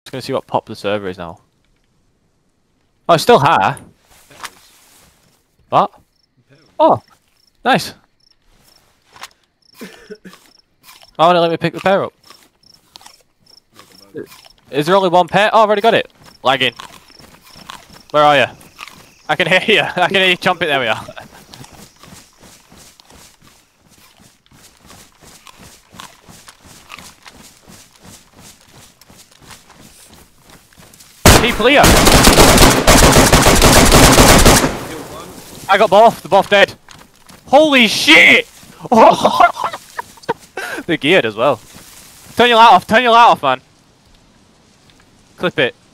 Gonna see what pop the server is now. Oh, it's still high. What? Oh, nice. Why won't it let me pick the pair up? Is there only one pair? Oh, I've already got it. Lagging. Where are you? I can hear you. I can hear you chomping. There we are. People here. I got both. They're both dead. Holy shit! Oh. They're geared as well. Turn your light off. Turn your light off, man. Clip it.